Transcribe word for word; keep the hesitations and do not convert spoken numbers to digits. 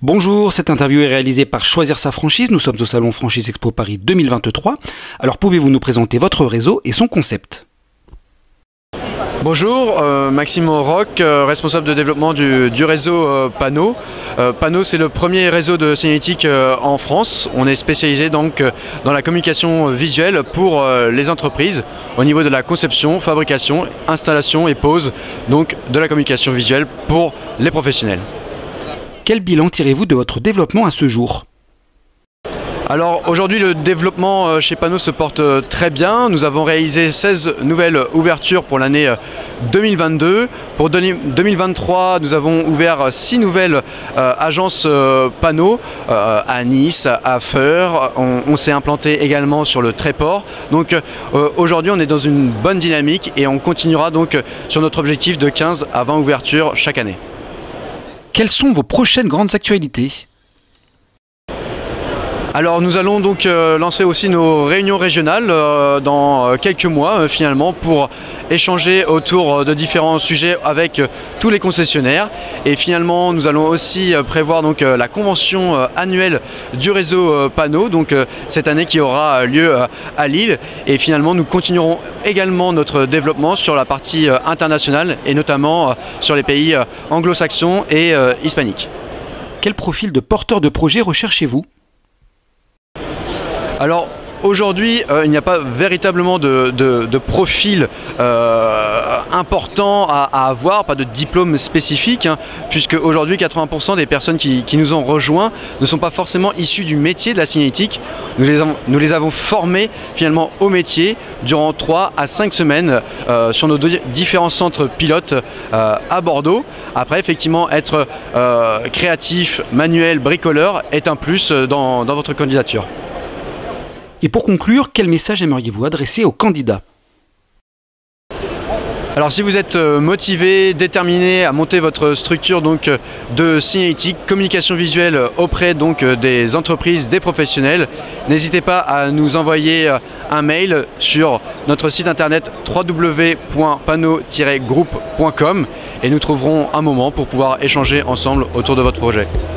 Bonjour, cette interview est réalisée par Choisir sa franchise. Nous sommes au salon Franchise Expo Paris deux mille vingt-trois. Alors pouvez-vous nous présenter votre réseau et son concept? Bonjour, euh, Maxime Roch, euh, responsable de développement du, du réseau euh, Panneau. Euh, Panneau, c'est le premier réseau de signalétique euh, en France. On est spécialisé donc euh, dans la communication visuelle pour euh, les entreprises au niveau de la conception, fabrication, installation et pose, donc de la communication visuelle pour les professionnels. Quel bilan tirez-vous de votre développement à ce jour? Alors aujourd'hui le développement chez Panneau se porte très bien. Nous avons réalisé seize nouvelles ouvertures pour l'année deux mille vingt-deux. Pour deux mille vingt-trois, nous avons ouvert six nouvelles euh, agences euh, Panneau euh, à Nice, à Feurs. On, on s'est implanté également sur le Tréport. Donc euh, aujourd'hui on est dans une bonne dynamique et on continuera donc sur notre objectif de quinze à vingt ouvertures chaque année. Quelles sont vos prochaines grandes actualités? Alors nous allons donc euh, lancer aussi nos réunions régionales euh, dans euh, quelques mois euh, finalement pour échanger autour de différents sujets avec euh, tous les concessionnaires, et finalement nous allons aussi euh, prévoir donc euh, la convention euh, annuelle du réseau euh, Panneau, donc euh, cette année qui aura lieu euh, à Lille, et finalement nous continuerons également notre développement sur la partie euh, internationale et notamment euh, sur les pays euh, anglo-saxons et euh, hispaniques. Quel profil de porteur de projet recherchez-vous? Alors aujourd'hui, euh, il n'y a pas véritablement de, de, de profil euh, important à, à avoir, pas de diplôme spécifique, hein, puisque aujourd'hui quatre-vingts pour cent des personnes qui, qui nous ont rejoints ne sont pas forcément issues du métier de la signalétique. Nous les avons, nous les avons formés finalement au métier durant trois à cinq semaines euh, sur nos deux différents centres pilotes euh, à Bordeaux. Après, effectivement, être euh, créatif, manuel, bricoleur est un plus dans, dans votre candidature. Et pour conclure, quel message aimeriez-vous adresser aux candidats? Alors si vous êtes motivé, déterminé à monter votre structure donc de signalétique, communication visuelle auprès donc des entreprises, des professionnels, n'hésitez pas à nous envoyer un mail sur notre site internet w w w point panneau tiret groupe point com et nous trouverons un moment pour pouvoir échanger ensemble autour de votre projet.